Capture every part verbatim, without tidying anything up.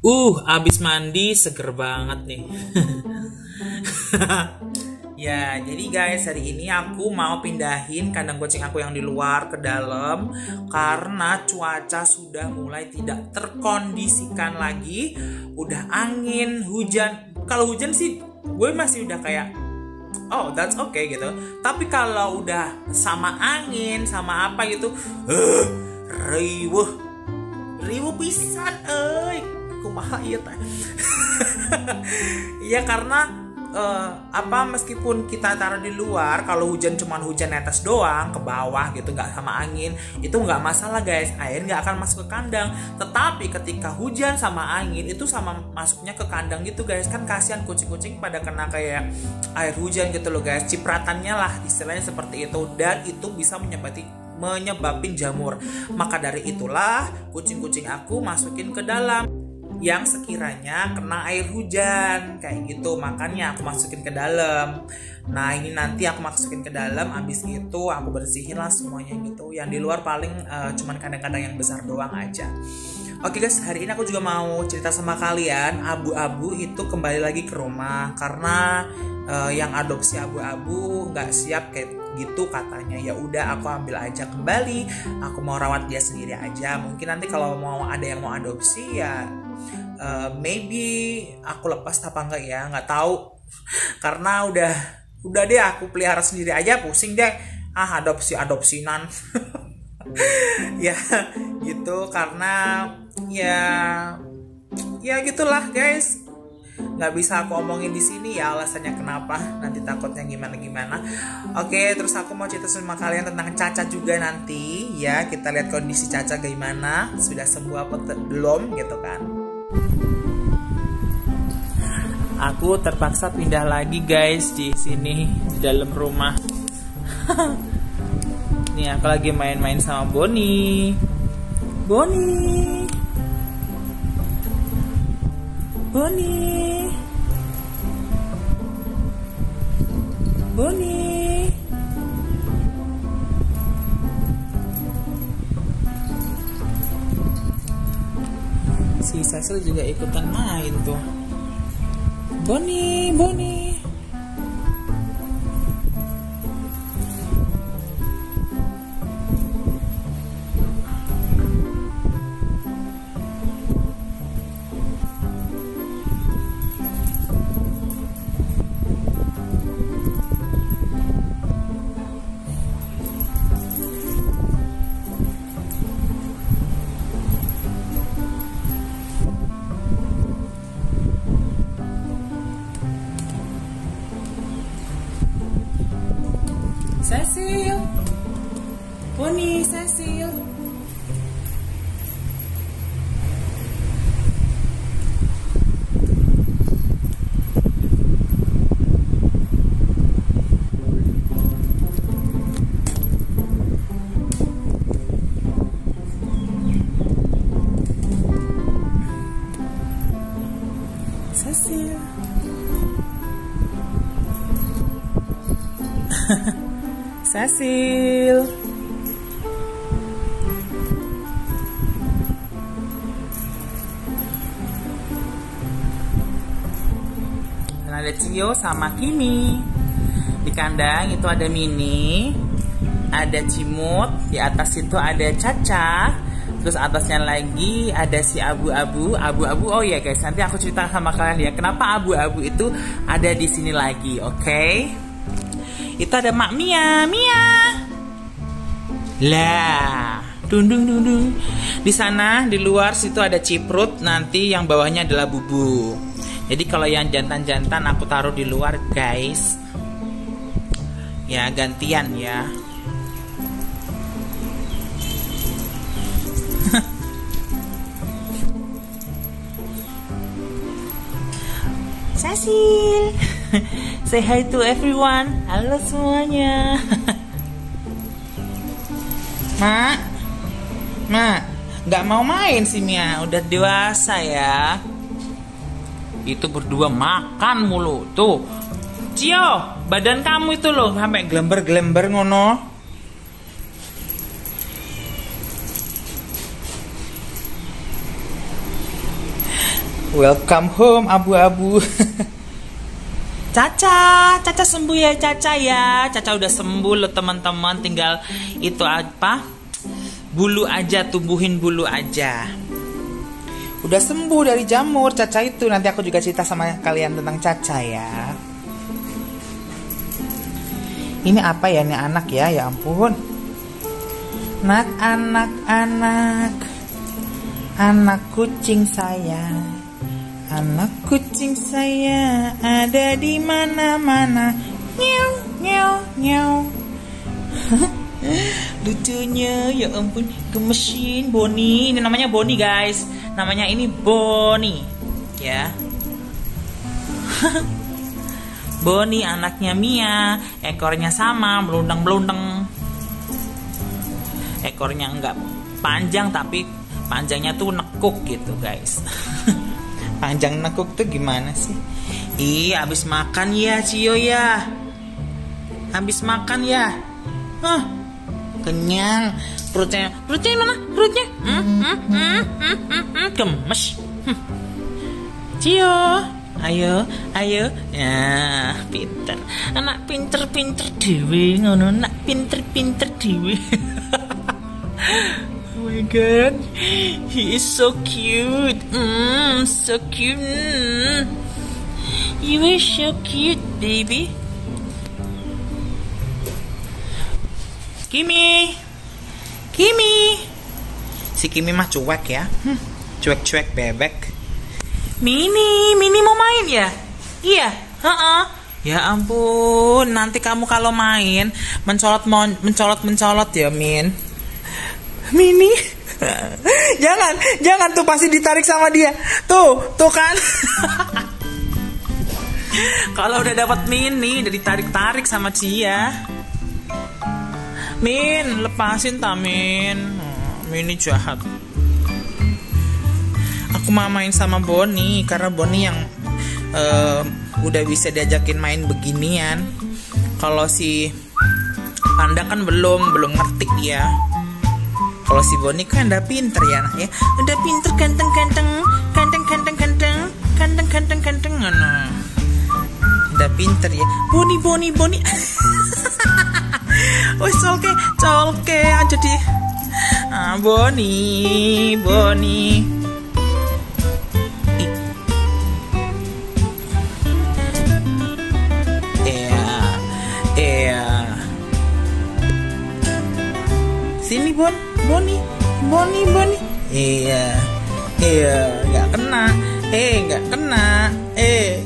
Uh, abis mandi seger banget nih. Ya, jadi guys, hari ini aku mau pindahin kandang kucing aku yang di luar ke dalam karena cuaca sudah mulai tidak terkondisikan lagi. Udah angin, hujan. Kalau hujan sih gue masih udah kayak oh, that's okay gitu. Tapi kalau udah sama angin, sama apa gitu, uh, riwuh. Riwuh pisan, euy. Kumaha ieu teh. Ya karena Uh, apa meskipun kita taruh di luar, kalau hujan cuman hujan netes doang ke bawah gitu, nggak sama angin, itu nggak masalah guys, air nggak akan masuk ke kandang. Tetapi ketika hujan sama angin itu sama masuknya ke kandang gitu guys, kan kasihan kucing-kucing pada kena kayak air hujan gitu loh guys, cipratannya lah istilahnya seperti itu, dan itu bisa menyebabkan menyebabin jamur. Maka dari itulah kucing-kucing aku masukin ke dalam yang sekiranya kena air hujan kayak gitu, makanya aku masukin ke dalam. Nah ini nanti aku masukin ke dalam, abis itu aku bersihin lah semuanya gitu. Yang di luar paling uh, cuman kandang-kandang yang besar doang aja. Oke guys, hari ini aku juga mau cerita sama kalian. Abu-abu itu kembali lagi ke rumah karena uh, yang adopsi abu-abu nggak siap kayak gitu katanya. Ya udah aku ambil aja kembali, aku mau rawat dia sendiri aja. Mungkin nanti kalau mau ada yang mau adopsi ya Uh, maybe aku lepas apa enggak ya, nggak tahu. Karena udah udah deh aku pelihara sendiri aja, pusing deh ah adopsi adopsinan. Ya gitu, karena ya ya gitulah guys, nggak bisa aku omongin di sini ya alasannya kenapa, nanti takutnya gimana gimana. Oke, terus aku mau cerita sama kalian tentang Caca juga nanti ya. Kita lihat kondisi Caca gimana, sudah sembuh apa belum gitu kan. Aku terpaksa pindah lagi guys di sini di dalam rumah. Nih aku lagi main-main sama Boni. Boni. Boni. Boni. Si Cecil juga ikutan main tuh. Boni, Boni. Cecil, Boni, Cecil. Cecil. Cecil. Dan ada Cio sama Kimi. Di kandang itu ada Mini, ada Cimut, di atas itu ada Caca, terus atasnya lagi ada si abu-abu. Abu-abu, oh ya guys, nanti aku cerita sama kalian ya kenapa abu-abu itu ada di sini lagi, oke? Okay? Itu ada Mak Mia, Mia. Lah, dundung dundung. Di sana di luar situ ada Ciprut, nanti yang bawahnya adalah Bubu. Jadi kalau yang jantan-jantan aku taruh di luar, guys. Ya, gantian ya. Cecil. Say hi to everyone. Halo semuanya. Mak, Mak, nggak mau main sih Mia. Udah dewasa ya. Itu berdua makan mulu. Tuh, Cio, badan kamu itu loh sampai gelember-gelember ngono. Welcome home abu-abu. Caca, Caca sembuh ya Caca ya. Caca udah sembuh loh teman-teman. Tinggal itu apa? Bulu aja, tumbuhin bulu aja. Udah sembuh dari jamur Caca itu. Nanti aku juga cerita sama kalian tentang Caca ya. Ini apa ya, ini anak ya, ya ampun. Anak, anak, anak, anak kucing saya. Anak kucing saya ada di mana-mana. Nyew, nyew, nyew. Lucunya, ya ampun, gemesin. Boni, ini namanya Boni guys. Namanya ini Boni, ya. Boni anaknya Mia. Ekornya sama, melundang-melundang. Ekornya enggak panjang tapi panjangnya tuh nekuk gitu guys. Panjang nekuk tuh gimana sih? Iya, habis makan ya Cio ya. Habis makan ya. Hah, kenyang. Perutnya, perutnya mana? Perutnya? Hmm, hmm, hmm, hmm, hmm, hmm. Gemes. Hmm. Cio, ayo, ayo. Ya, pinter. Anak pinter-pinter dewe, ngono. Anak pinter-pinter dewe. Oh my god, he is so cute. Mm, so cute. Mm. You are so cute, baby. Kimi, Kimi. Si Kimi mah cuek ya. Hmm, cuek-cuek bebek. Mini, Mini mau main ya? Iya, uh-uh. Ya ampun, nanti kamu kalau main mencolot mencolot mencolot ya Min. Mini, jangan, jangan tuh, pasti ditarik sama dia. Tuh, tuh kan. Kalau udah dapat Mini, udah ditarik-tarik sama Cia. Min, lepasin Tamin. Oh, Mini jahat. Aku mau main sama Boni karena Boni yang uh, udah bisa diajakin main beginian. Kalau si Panda kan belum, belum ngerti dia. Kalau si Boni kan udah pinter ya anak ya. Udah pinter, ganteng-ganteng, ganteng-ganteng, ganteng, ganteng-ganteng, ganteng, nah. Udah pinter ya. Boni, Boni, Boni. Wes colke, colke aja di. Ah, Boni, Boni. Iya, iya. Sini Bon. Boni, Boni, Boni. Iya, iya, nggak kena. Eh, nggak kena. Eh,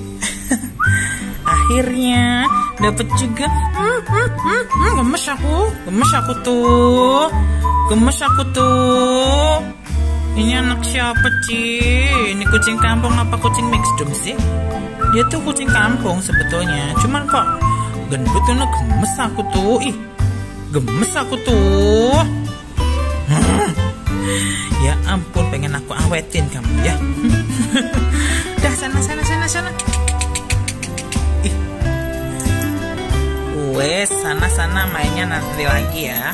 akhirnya dapat juga. Hmm, hmm, hmm, hmm, gemes aku, gemes aku tuh, gemes aku tuh. Ini anak siapa sih? Ini kucing kampung apa kucing mixdom sih? Dia tuh kucing kampung sebetulnya. Cuman kok gendut karena gemes aku tuh. Ih, gemes aku tuh. Ya ampun, pengen aku awetin kamu ya. Dah sana sana sana sana. Ih. Wes, sana sana mainnya nanti lagi ya.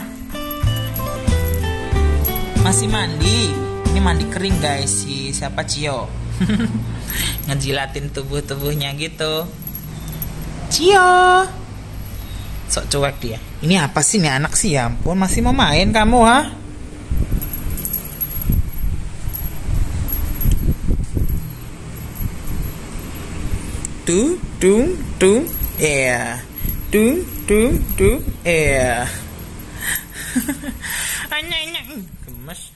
Masih mandi. Ini mandi kering guys, si siapa Cio. Ngejilatin tubuh-tubuhnya gitu. Cio. Sok cuek dia. Ini apa sih nih anak sih, ya ampun, masih mau main kamu ha? Tuh, tung, tung, yeah. Tung, tung, tung, yeah. Anya, anya, gemes.